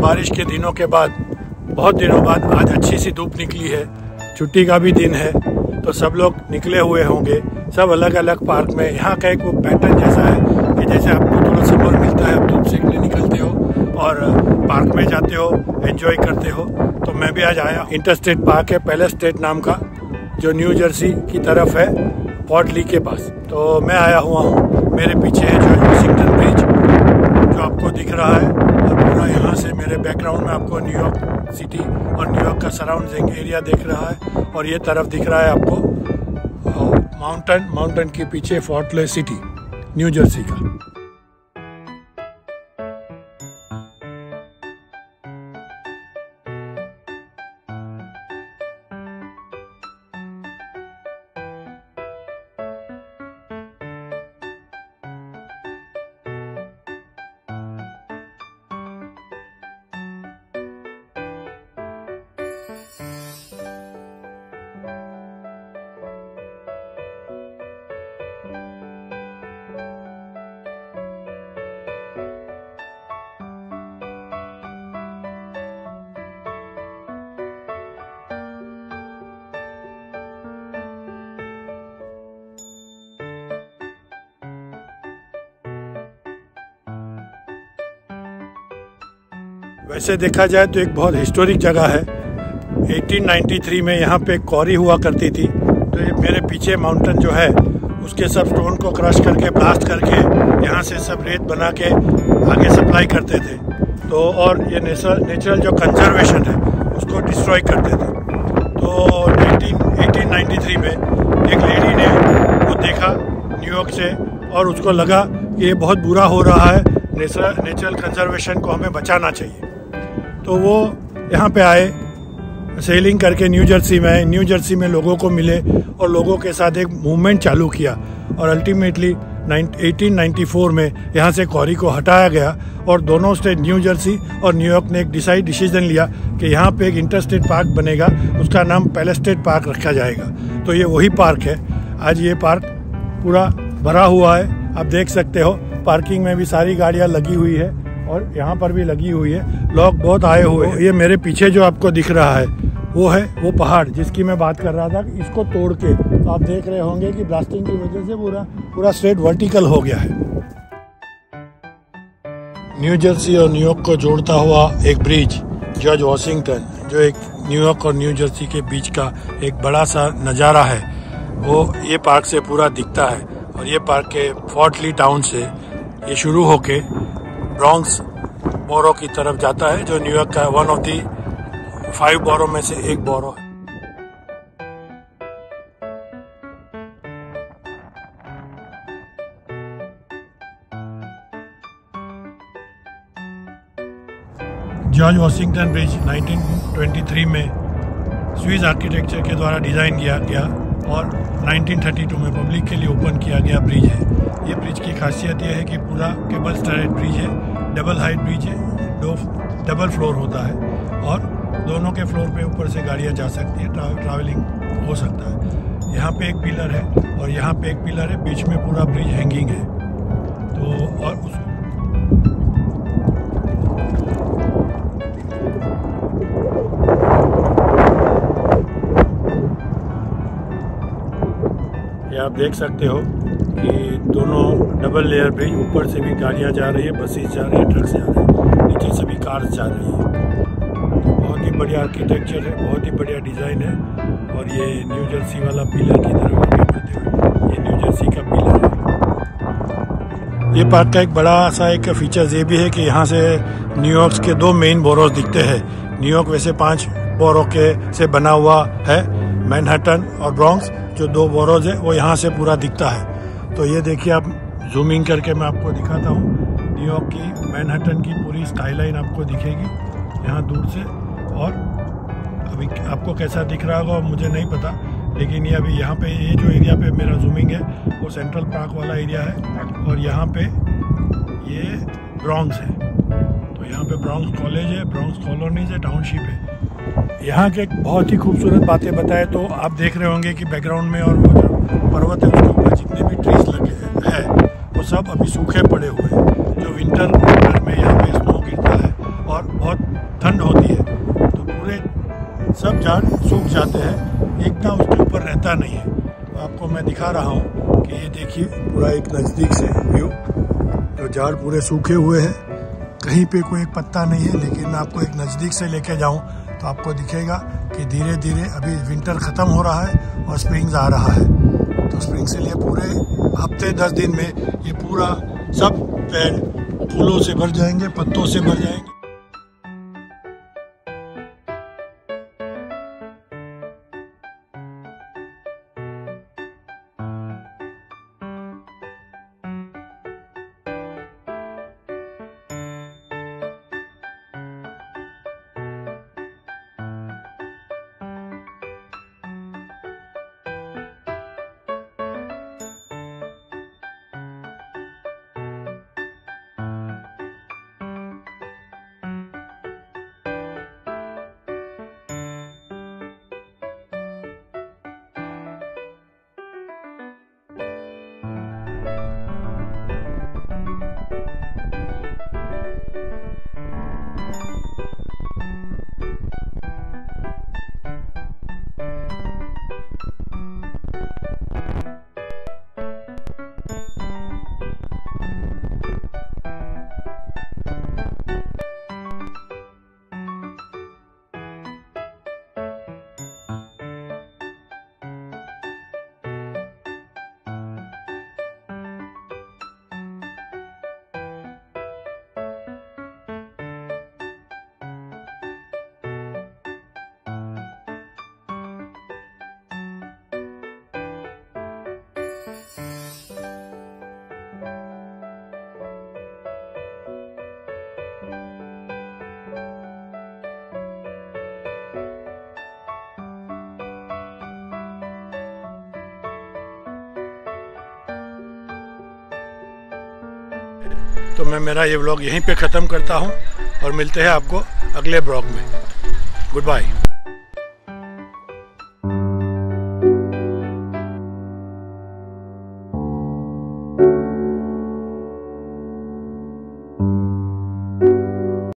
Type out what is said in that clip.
बारिश के दिनों के बाद बहुत दिनों बाद आज अच्छी सी धूप निकली है। छुट्टी का भी दिन है तो सब लोग निकले हुए होंगे, सब अलग अलग पार्क में। यहाँ का एक वो पैटर्न जैसा है कि जैसे आपको थोड़ा सपोर्ट मिलता है, आप धूप से निकलते हो और पार्क में जाते हो, एंजॉय करते हो। तो मैं भी आज आया। इंटरस्टेट पार्क है, पैलेस स्टेट नाम का, जो न्यू जर्सी की तरफ है, फोर्ट ली के पास। तो मैं आया हुआ हूँ। मेरे पीछे है जॉर्ज वॉशिंगटन ब्रिज जो आपको दिख रहा है, और पूरा यहाँ से मेरे बैकग्राउंड में आपको न्यूयॉर्क सिटी और न्यूयॉर्क का सराउंडिंग एरिया दिख रहा है। और ये तरफ दिख रहा है आपको माउंटेन के पीछे Fort Lee city New Jersey का। वैसे देखा जाए तो एक बहुत हिस्टोरिक जगह है। 1893 में यहाँ पे क्वारी हुआ करती थी। तो ये मेरे पीछे माउंटेन जो है उसके सब स्टोन को क्रश करके, ब्लास्ट करके यहाँ से सब रेत बना के आगे सप्लाई करते थे। तो और ये नेचुरल जो कंजर्वेशन है उसको डिस्ट्रॉय करते थे। तो 1893 में एक लेडी ने वो देखा न्यूयॉर्क से, और उसको लगा कि ये बहुत बुरा हो रहा है, नेचुरल कंजर्वेशन को हमें बचाना चाहिए। तो वो यहाँ पे आए, सेलिंग करके न्यू जर्सी में लोगों को मिले और लोगों के साथ एक मूवमेंट चालू किया। और अल्टीमेटली 1894 में यहाँ से क्वारी को हटाया गया, और दोनों स्टेट न्यू जर्सी और न्यूयॉर्क ने एक डिसीजन लिया कि यहाँ पे एक इंटरस्टेट पार्क बनेगा, उसका नाम पैलेस स्टेट पार्क रखा जाएगा। तो ये वही पार्क है। आज ये पार्क पूरा भरा हुआ है, आप देख सकते हो। पार्किंग में भी सारी गाड़ियाँ लगी हुई है और यहाँ पर भी लगी हुई है, लोग बहुत आए हुए हैं। ये मेरे पीछे जो आपको दिख रहा है वो पहाड़ जिसकी मैं बात कर रहा था, इसको तोड़ के तो आप देख रहे होंगे कि ब्लास्टिंग की वजह से पूरा स्ट्रेट वर्टिकल हो गया है। न्यू जर्सी और न्यूयॉर्क को जोड़ता हुआ एक ब्रिज, जॉर्ज वॉशिंगटन, जो एक न्यूयॉर्क और न्यू जर्सी के बीच का एक बड़ा सा नज़ारा है, वो ये पार्क से पूरा दिखता है। और ये पार्क के फोर्ट ली टाउन से ये शुरू होके ब्रॉन्क्स बोरो की तरफ जाता है, जो न्यूयॉर्क का वन ऑफ दी 5 बोरो में से एक बोरो है। जॉर्ज वॉशिंगटन ब्रिज 1923 में स्विस आर्किटेक्चर के द्वारा डिज़ाइन किया गया और 1932 में पब्लिक के लिए ओपन किया गया ब्रिज है। ये ब्रिज की खासियत यह है कि पूरा केबल स्टैंड ब्रिज है, डबल हाइट ब्रिज है, डबल फ्लोर होता है और दोनों के फ्लोर पे ऊपर से गाड़ियाँ जा सकती है, ट्रैवलिंग हो सकता है। यहाँ पे एक पिलर है और यहाँ पे एक पिलर है, बीच में पूरा ब्रिज हैंगिंग है। तो और उस ये आप देख सकते हो कि दोनों डबल लेयर ब्रिज, ऊपर से भी गाड़ियाँ जा रही है, बसेस जा रही है, ट्रक्स जा रहे हैं, नीचे से भी कार्स जा रही है। तो बहुत ही बढ़िया आर्किटेक्चर है, बहुत ही बढ़िया डिज़ाइन है। और ये न्यू जर्सी वाला पिलर की तरफ आगे बढ़ते हुए, ये न्यू जर्सी का पिलर है। ये पार्क का एक बड़ा सा एक फीचर्स ये भी है कि यहाँ से न्यूयॉर्क के 2 मेन बोरोज दिखते हैं। न्यूयॉर्क वैसे 5 बोरो के से बना हुआ है, मैनहट्टन और ब्रॉन्क्स, जो 2 बोरोज है वो यहाँ से पूरा दिखता है। तो ये देखिए, आप जूमिंग करके मैं आपको दिखाता हूँ। न्यूयॉर्क की मैनहट्टन की पूरी स्काईलाइन आपको दिखेगी यहाँ दूर से। और अभी आपको कैसा दिख रहा होगा मुझे नहीं पता, लेकिन ये अभी यहाँ पे ये जो एरिया पे मेरा जूमिंग है वो सेंट्रल पार्क वाला एरिया है, और यहाँ पे ये ब्रॉन्क्स है। तो यहाँ पे ब्रॉन्क्स कॉलेज है, ब्रॉन्क्स कॉलोनीज है, टाउनशिप है। यहाँ के बहुत ही खूबसूरत बातें बताए तो आप देख रहे होंगे कि बैकग्राउंड में और वो जो पर्वत है उसके ऊपर जितने भी ट्रीज लगे हैं वो सब अभी सूखे पड़े हुए हैं। जो विंटर में यहाँ पे स्नो गिरता है और बहुत सब झाड़ सूख जाते हैं, एकदम उसके ऊपर रहता नहीं है। तो आपको मैं दिखा रहा हूँ कि ये देखिए पूरा एक नज़दीक से व्यू, तो झाड़ पूरे सूखे हुए हैं, कहीं पे कोई एक पत्ता नहीं है। लेकिन आपको एक नज़दीक से लेके जाऊँ तो आपको दिखेगा कि धीरे धीरे अभी विंटर ख़त्म हो रहा है और स्प्रिंग्स आ रहा है। तो स्प्रिंग्स के लिए पूरे हफ्ते 10 दिन में ये पूरा सब पेड़ फूलों से भर जाएंगे, पत्तों से भर जाएंगे। तो मैं मेरा ये व्लॉग यहीं पे ख़त्म करता हूँ और मिलते हैं आपको अगले ब्लॉग में। Good bye.